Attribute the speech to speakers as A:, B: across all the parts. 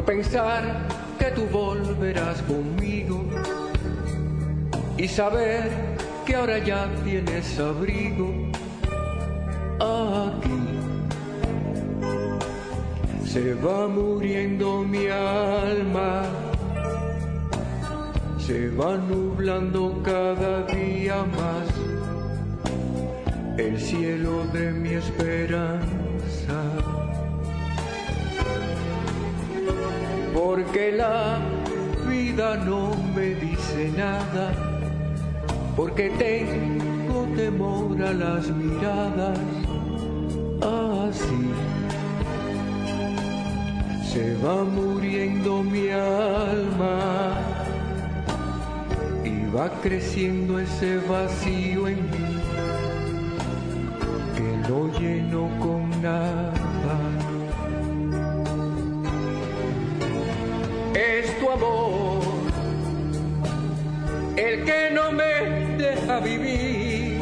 A: por pensar que tú volverás conmigo y saber que ahora ya tienes abrigo aquí. Se va muriendo mi alma, se va nublando cada día más el cielo de mi esperanza. Porque la vida no me dice nada, porque tengo temor a las miradas así. Se va muriendo mi alma y va creciendo ese vacío en mí que no lleno con nada. Es tu amor el que no me deja vivir,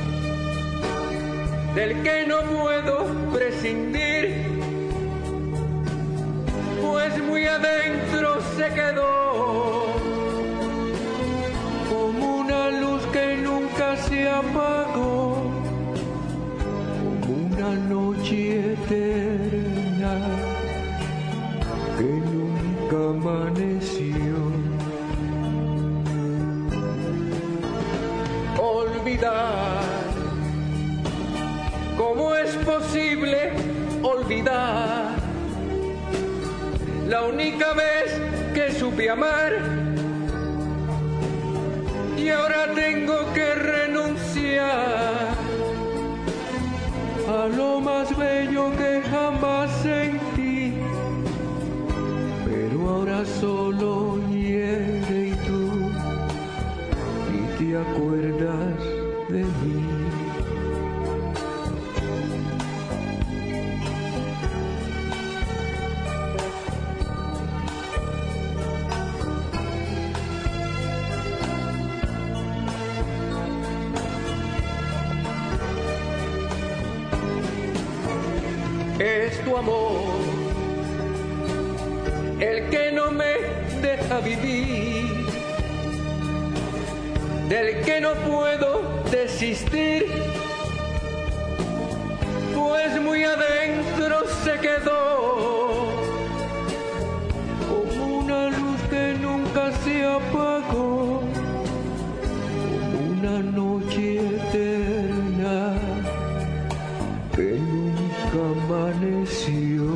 A: del que no puedo prescindir, pues muy adentro se quedó como una luz que nunca se apagó, como una noche eterna que nunca amaneció. Olvidar, ¿cómo es posible olvidar la única vez que supe amar? Y ahora tengo que renunciar a lo más bello que jamás sentí, pero ahora solo hiere y tú ni te acuerdas de mí. Es tu amor el que no me deja vivir, del que no puedo desistir, pues muy adentro se quedó como una luz que nunca se apagó, como una noche eterna que nunca amaneció.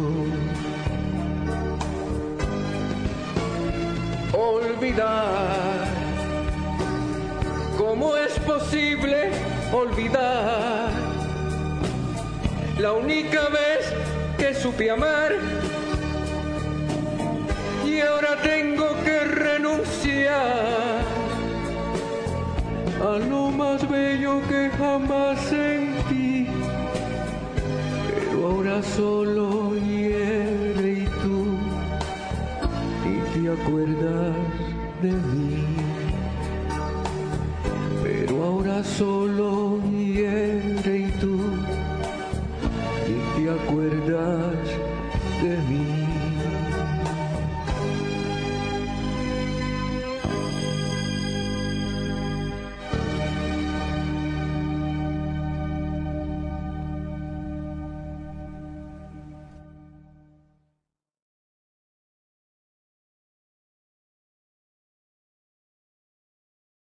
A: Olvidar, ¿cómo es posible olvidar la única vez que supe amar? Y ahora tengo que renunciar a lo más bello que jamás sentí, pero ahora solo hiere y tú ni te acuerdas de mí, pero ahora solo hiere y tú ni te acuerdas de mí.